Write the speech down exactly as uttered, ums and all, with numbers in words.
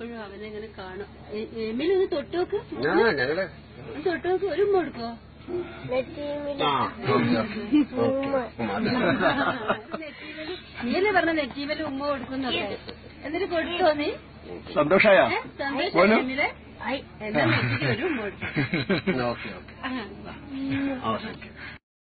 എപ്പോഴും അവനെ ഇങ്ങനെ കാണും. എമിലൊന്ന് തൊട്ടുനോക്ക്, തൊട്ടുനോക്ക്, ഒരു ഉമ്മ കൊടുക്കോ? നീയല്ലേ പറഞ്ഞ നെറ്റീമല് ഉമ്മ കൊടുക്കുന്നൊക്കെ, എന്നിട്ട് കൊടുത്തോ നീ? സന്തോഷായ സന്തോഷമില്ലേ? എന്നാ നെറ്റിക്ക് ഒരു ഉമ്മ കൊടുക്കും.